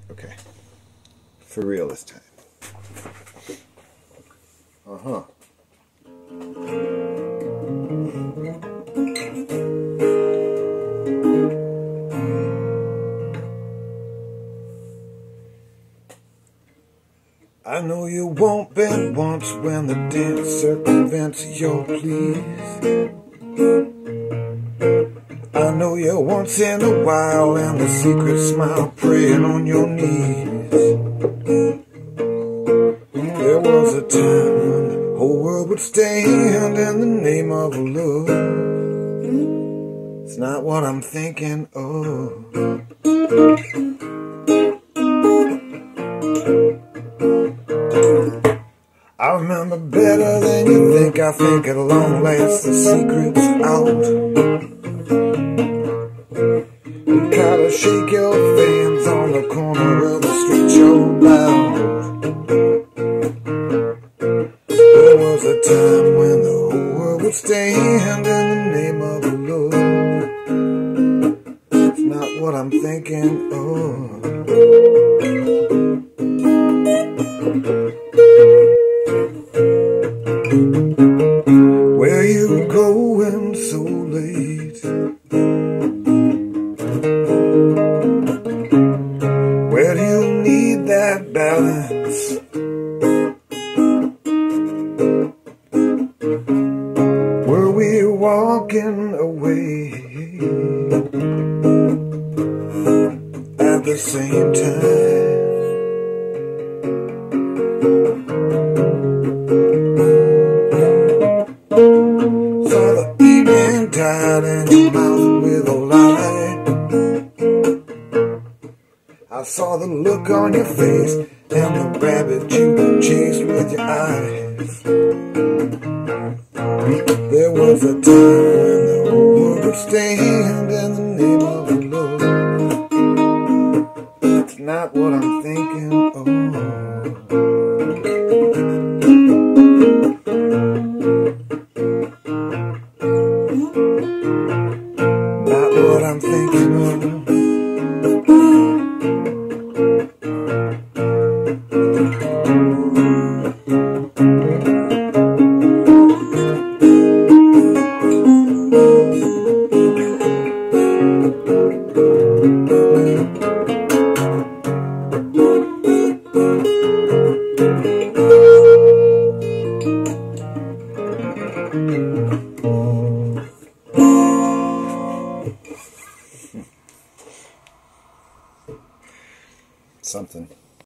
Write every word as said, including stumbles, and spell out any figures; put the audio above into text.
Okay. For real this time. Uh-huh. I know you won't bend once when the dance circumvents your pleas. I know you once in a while and the secret smile praying on your knees. There was a time when the whole world would stand in the name of love. It's not what I'm thinking of. I remember better than you think. I think at long last the secret's out. You gotta shake your fans on the corner of the street show loud. There was a time when the whole world would stand in the name of love. It's not what I'm thinking of. Where you going so late? Where do you need that balance? Were we walking away at the same time? Saw the evening tide in your mouth with a lie. I saw the look on your face and the rabbit you chased with your eyes. There was a time when the whole world would stand in the name of love. It's not what I'm thinking of. Not what I'm thinking of. Something.